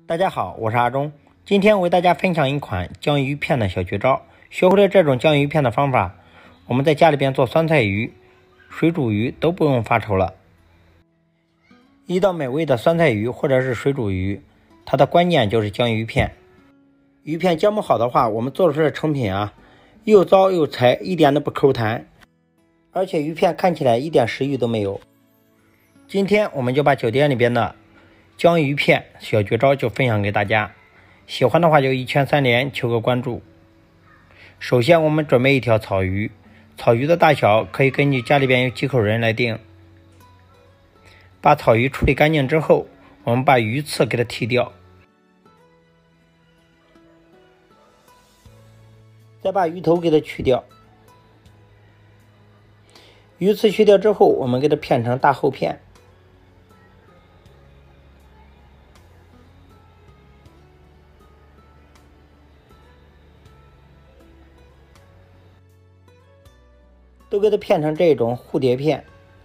大家好，我是阿忠，今天为大家分享一款江鱼片的小绝招。学会了这种江鱼片的方法，我们在家里边做酸菜鱼、水煮鱼都不用发愁了。一道美味的酸菜鱼或者是水煮鱼，它的关键就是江鱼片。鱼片煎不好的话，我们做出来的成品又糟又柴，一点都不口弹，而且鱼片看起来一点食欲都没有。今天我们就把酒店里边的江鱼片小绝招就分享给大家，喜欢的话就一键三连，求个关注。首先我们准备一条草鱼，草鱼的大小可以根据家里边有几口人来定。把草鱼处理干净之后，我们把鱼刺给它剔掉，再把鱼头给它去掉。鱼刺去掉之后，我们给它片成大厚片。都给它片成这种蝴蝶片。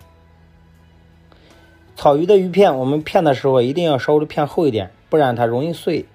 草鱼的鱼片我们片的时候一定要稍微片厚一点，不然它容易碎。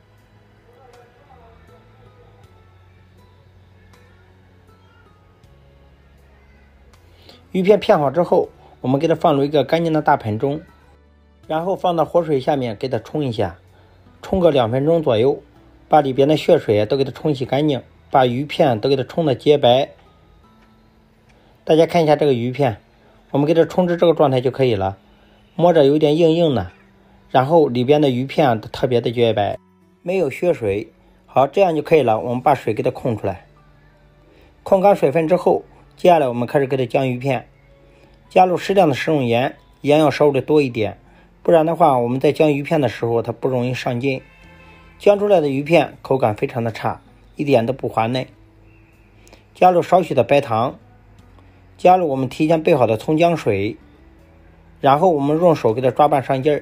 鱼片片好之后，我们给它放入一个干净的大盆中，然后放到活水下面给它冲一下，冲个2分钟左右，把里边的血水都给它冲洗干净，把鱼片都给它冲得洁白。大家看一下这个鱼片，我们给它冲至这个状态就可以了，摸着有点硬硬的，然后里边的鱼片特别的洁白，没有血水。好，这样就可以了。我们把水给它控出来，控干水分之后，接下来我们开始给它江鱼片，加入适量的食用盐，盐要稍微的多一点，不然的话我们在江鱼片的时候它不容易上劲，江出来的鱼片口感非常的差，一点都不滑嫩。加入少许的白糖，加入我们提前备好的葱姜水，然后我们用手给它抓拌上劲儿。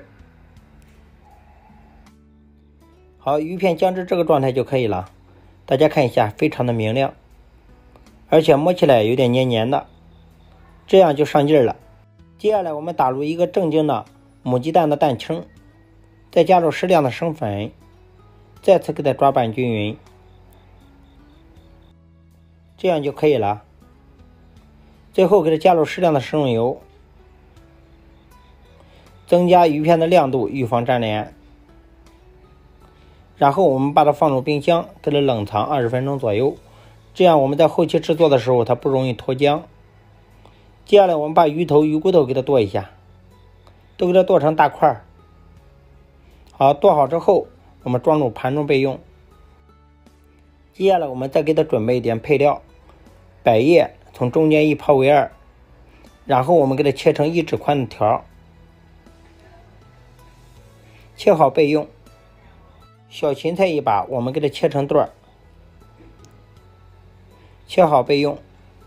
好，鱼片姜至这个状态就可以了。大家看一下，非常的明亮，而且摸起来有点黏黏的，这样就上劲儿了。接下来我们打入一个正经的母鸡蛋的蛋清，再加入适量的生粉，再次给它抓拌均匀，这样就可以了。最后给它加入适量的食用油，增加鱼片的亮度，预防粘连。然后我们把它放入冰箱，给它冷藏20分钟左右，这样我们在后期制作的时候它不容易脱浆。接下来我们把鱼头、鱼骨头给它剁一下，都给它剁成大块。好，剁好之后我们装入盘中备用。接下来我们再给它准备一点配料，百叶从中间一抛为2，然后我们给它切成1指宽的条，切好备用。小芹菜一把，我们给它切成段，切好备用。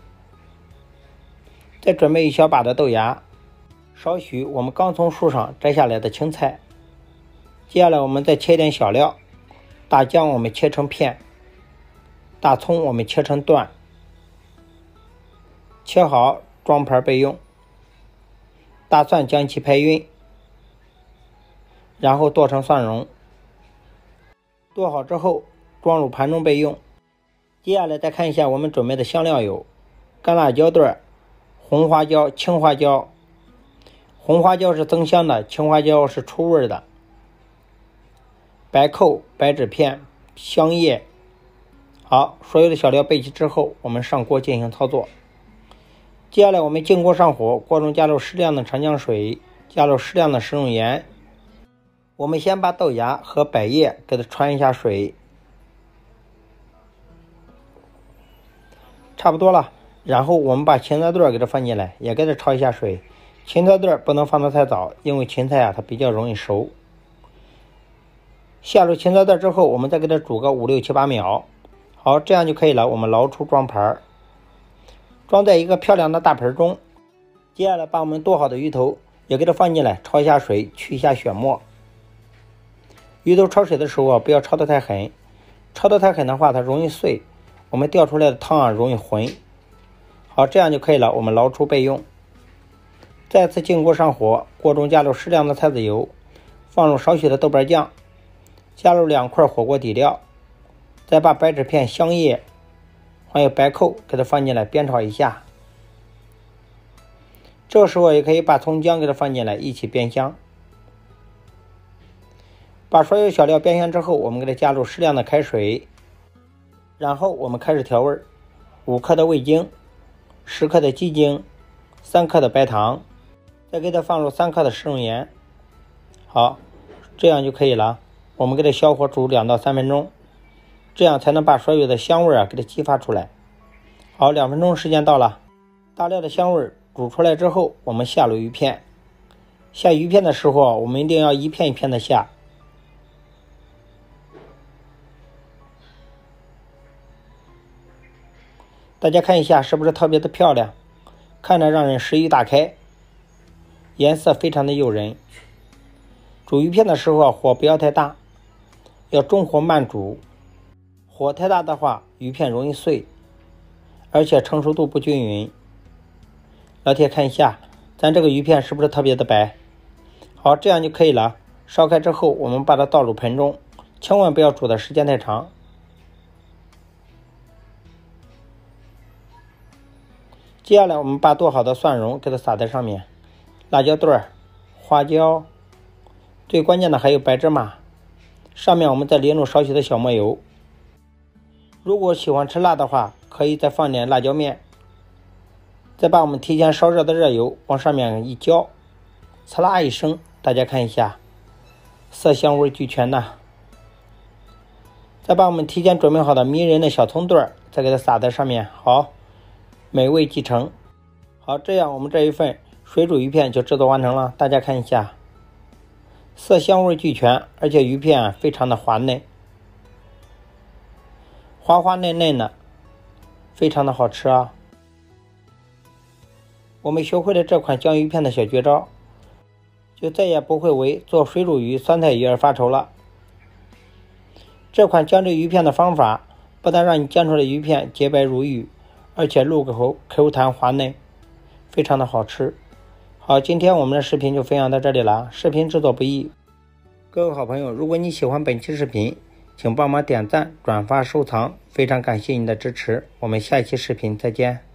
再准备1小把的豆芽，少许我们刚从树上摘下来的青菜。接下来我们再切点小料，大姜我们切成片，大葱我们切成段，切好装盘备用。大蒜将其拍匀，然后剁成蒜蓉。剁好之后装入盘中备用。接下来再看一下我们准备的香料有干辣椒段、红花椒、青花椒。红花椒是增香的，青花椒是出味的。白蔻、白芷片、香叶。好，所有的小料备齐之后，我们上锅进行操作。接下来我们进锅上火，锅中加入适量的长姜水，加入适量的食用盐。我们先把豆芽和百叶给它穿一下水，差不多了。然后我们把芹菜段给它放进来，也给它焯一下水。芹菜段不能放得太早，因为芹菜它比较容易熟。下入芹菜段之后，我们再给它煮个5、6、7、8秒。好，这样就可以了。我们捞出装盘，装在一个漂亮的大盆中。接下来把我们剁好的鱼头也给它放进来，焯一下水，去一下血沫。鱼头焯水的时候不要焯得太狠，焯得太狠的话它容易碎，我们调出来的汤容易浑。好，这样就可以了。我们捞出备用。再次进锅上火，锅中加入适量的菜籽油，放入少许的豆瓣酱， 加入2块火锅底料，再把白纸片、香叶还有白蔻给它放进来煸炒一下。这时候也可以把葱姜给它放进来一起煸香。把所有小料煸香之后，我们给它加入适量的开水，然后我们开始调味，5克的味精，10克的鸡精，3克的白糖，再给它放入3克的食用盐。好，这样就可以了。我们给它小火煮2到3分钟，这样才能把所有的香味给它激发出来。好，2分钟时间到了，大料的香味煮出来之后，我们下入鱼片。下鱼片的时候，我们一定要一片一片的下。大家看一下是不是特别的漂亮，看着让人食欲大开，颜色非常的诱人。煮鱼片的时候火不要太大，要中火慢煮，火太大的话鱼片容易碎，而且成熟度不均匀。老铁看一下咱这个鱼片是不是特别的白。好，这样就可以了。烧开之后我们把它倒入盆中，千万不要煮的时间太长。接下来我们把剁好的蒜蓉给它撒在上面，辣椒段、花椒，最关键的还有白芝麻。上面我们再淋入少许的小磨油。如果喜欢吃辣的话，可以再放点辣椒面。再把我们提前烧热的热油往上面一浇，呲啦一声，大家看一下，色香味俱全呐。再把我们提前准备好的迷人的小葱段再给它撒在上面，好，美味继承。好，这样我们这一份水煮鱼片就制作完成了。大家看一下，色香味俱全，而且鱼片非常的滑嫩，滑滑嫩嫩的，非常的好吃啊。我们学会了这款酱鱼片的小绝招，就再也不会为做水煮鱼、酸菜鱼而发愁了。这款酱汁鱼片的方法不但让你煎出的鱼片洁白如玉，而且入口口弹滑嫩，非常的好吃。好，今天我们的视频就分享到这里了。视频制作不易，各位好朋友，如果你喜欢本期视频，请帮忙点赞、转发、收藏，非常感谢你的支持。我们下一期视频再见。